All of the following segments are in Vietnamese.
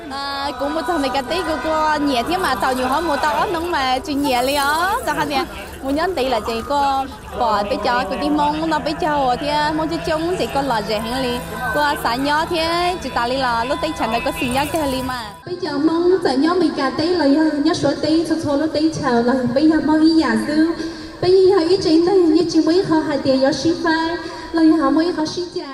cũng một thằng mấy cái tí của nhẹ thế mà tàu nhiều hơn một tàu nó mà chuyện nhẹ liền đó cho hai nè một nhóm tí là chỉ có bỏ bây giờ của đi mong nó bây giờ thì mong chỉ chung chỉ có lò rẻ hàng liền qua sáng nhỏ thế chỉ ta đi là lúc tí chẳng có xin nhá cái liền mà bây giờ mong tại nhóm mấy cái tí là nhớ số tí số lúc tí chào là bây giờ mong ý giả sư bây giờ ý chính này như chỉ mới họ hai tiền có ship phai là họ mới họ ship chạy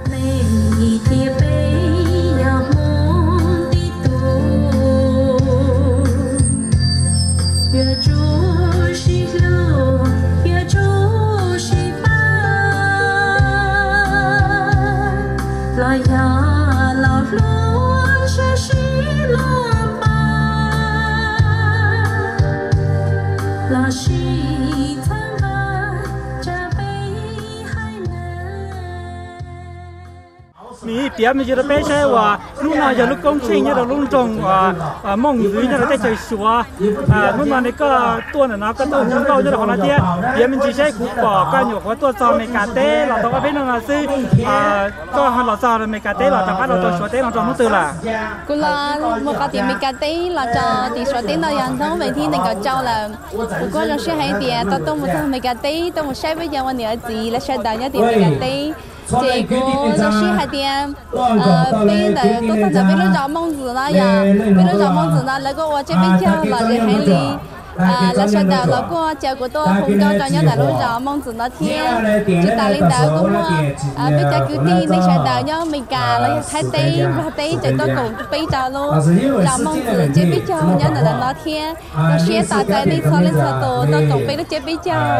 lại nhà lão luôn sẽ xí luôn ba là xí tháng ba cha bé hai mi bia mi giờ bé xe và lúc nào giờ lúc công trình như là lúc trồng và mong dưới như là cái trời sủa lúc nào này có tuần là nó có tuần chúng tôi như là họ nói thế bia mình chỉ sẽ cút bỏ cái nhục của tuần sau này cả té là tôi có biết là sư có họ là sao rồi mấy cả té là chẳng phải là tôi sủa té là trong lúc từ là cũng là một cái tiền mấy cái tí là cho tiền sủa té là dành thôi vậy thì nên có cho là có rồi sẽ hay tiền tôi một thằng mấy cái tí tôi một xe bây giờ mà nhớ gì là xe đào nhớ tiền mấy cái tí chị cô giáo sư hai tiền bây giờ tôi thật sự biết lúc đó mong gì đó giờ biết lúc đó mong gì đó là có chơi bây giờ là gì hay đi là sau đó là cô cháu của tôi không cao cho nhớ là lúc đó mong gì nó thiên chị ta lên đó cũng bây giờ cứ đi nên sau đó nhớ mình cả là hai tí chị tôi cũng bây giờ luôn là mong gì chơi bây giờ nhớ là nó thiên nó sẽ tạo ra đi sau lên sau tôi cũng bây giờ chơi bây giờ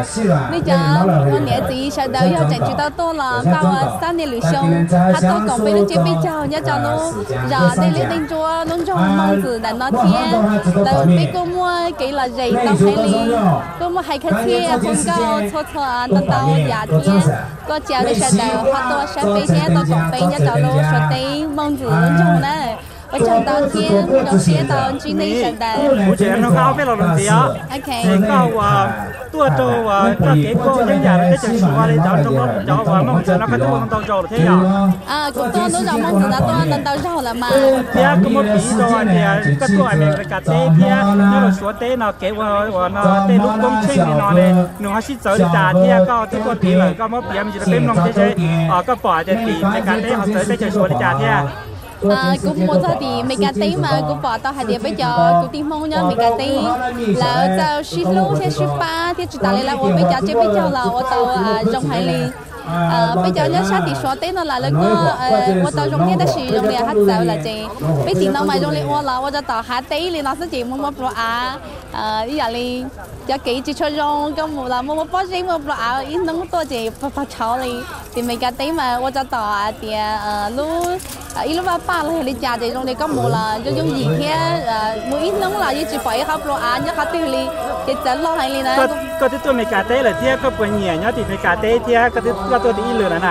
con nhớ gì sau đó giờ chẳng chúng tôi là bao sáng ngày lười xong tôi cũng bây giờ chơi bây giờ nhớ cho luôn giờ đây lên đinh chúa luôn cho mong gì là nó thiên là bây cô mua cái là gì tao hay đi có một hai cái kia không có thô tao giả thiên có chèo đi xe đào họ tôi sẽ phải thế tôi cũng phải nhớ tao luôn sẽ tí mong dù luôn trong này ở trong tao kia trong xe tao chuyên đi xe đào bố chị nó cao biết là làm gì á cao tua trâu cho cái cô những nhà cái chuyện xưa đi cháu trong đó cháu và mong chờ nó cái tua tao trâu là thế nhở cũng tôi nó giờ mong chờ nó tôi tao trâu là mà thế có một tí rồi thì cái tua mình phải cắt té thế nó là số té nó cái và nó té lúc công trình thì nó này nó hay xịt sợi trả thế có cái tua tí là có một tí mình chỉ là bếm nông thế có bỏ thì cái cắt té họ tới cái chuyện số để trả thế cũng một giờ thì mấy cái tí mà cũng bỏ tao hai điểm bây giờ cũng tìm mong nhá mấy cái tí là giờ ship lô thế ship ba thế chúng ta lại là bây giờ chứ bây giờ là ô tô trong hai ly bây giờ nhớ sát thì xóa tên nó là có ô tô trong thế đã sử dụng để hát sao là chị bây giờ nó mà trong này ô là ô tô tàu hát tí thì nó sẽ chỉ mua một pro bây giờ đi cho kỹ chỉ cho rong cái một là một bao gì một pro ít nó tôi chỉ phát cháu đi thì mấy cái tí mà ô tô tàu thì lúc ít lúc ba là đi trả thì trong này có một là cho dùng gì thế một ít nó là chỉ phải học pro nhớ học từ đi thì dẫn lo hay đi nè có cái tôi mấy cái té là thế có quên nhẹ nhá thì mấy cái té thế có tôi đi lừa là nè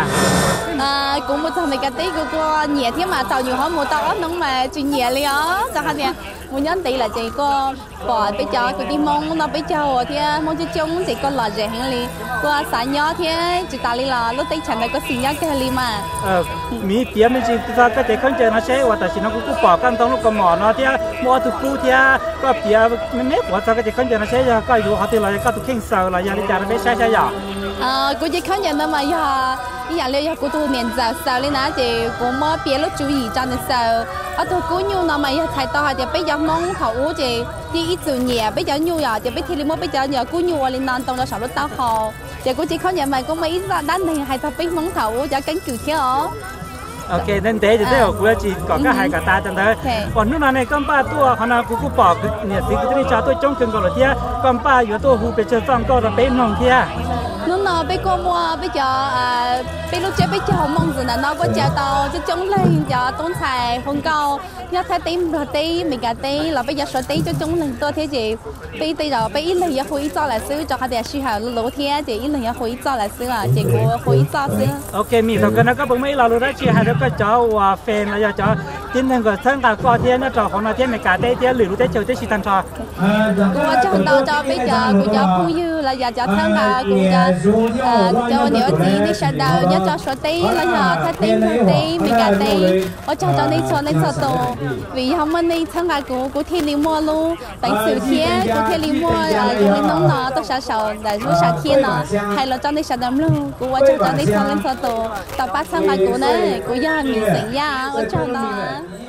cũng một thằng mấy cái tí của nhẹ thế mà tàu nhiều hơn một tàu nó mà chuyện nhẹ liền đó cho hai nè một nhóm tí là chỉ có bỏ bây giờ của đi mong nó bây giờ thì mong chỉ chung chỉ có lò rẻ hàng liền qua sáng nhỏ thế chỉ ta đi là lúc tí chẳng có xin nhá cái liền mà mi bia mình chỉ ra cái thế không chơi nó sẽ và tại nó cũng bỏ căn tông lúc còn mỏ nó thế mua thực cụ thế có bia mình mấy quả ra cái thế không chơi nó sẽ có dù họ thì là có thực kinh sợ là nhà đi trả nó phải sai giờ cô chỉ không nhận đâu mà giờ liệu cô tu miền giàu sao lên á thì cũng mới bia lúc chú ý cho nên sao ở tôi cố nhu nó mà thay to thì bây giờ mong thầu thì ít từ nhẹ bây giờ nhu giờ thì bây thì mới bây giờ nhờ cố nhu lên non tông nó sầu lúc tao hồ thì cô chỉ không nhận mà có mấy đám này hay tao biết mong thầu cho cánh cừu kia ok nên thế thì thế của cô chỉ có cái hai cả ta trong đấy còn lúc này con ba tua họ nào cũng bỏ nhiệt thì cái cho tôi trong trường gọi là thế con ba vừa tôi hú bị chơi xong coi là bé nòng thế lúc nào bây cô mua bây giờ bây lúc chơi bây giờ mong gì là nó có chào tàu chứ chống lên giờ tốn xài không câu nhớ thấy tím rồi tí mình cả tí là bây giờ số tí cho chống lên tôi thế gì tí rồi bây ít là giờ hủy cho là xứ cho hai đứa suy hào lỗ thế chị ít là hủy cho là xứ là chị của hủy cho xứ ok mình thằng cái nó có bông mấy là lúc đó chị hai đứa có cho và phèn là giờ cho tin rằng cái thân cả co thế nó trò không là thế mình cả té thế lử thế chơi thế chỉ thành trò cô cho tàu cho bây giờ cô cho phu dư là giờ cho thân cả cô cho cho nhiều gì đi sao đầu nhớ cho số tí là nhỏ thay tí mình cả tí ở cho đi cho tổ vì không mình đi thằng gái của thiên lý mua luôn tại sự kia của thiên lý mua dùng lên nông nó tôi sợ để giúp sợ thiên nó hay là cho đi sao đâm luôn của cho đi cho lên tổ tập bắt thằng gái của này của gia mình sinh ra ở trong đó